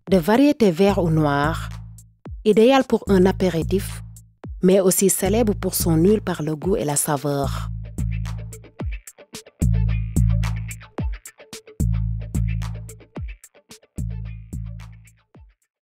de variété vert ou noir, idéal pour un apéritif, mais aussi célèbre pour son huile par le goût et la saveur.